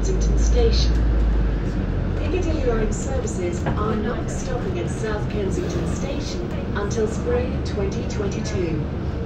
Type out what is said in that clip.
Kensington Station. Piccadilly Line services are not stopping at South Kensington Station until spring 2022.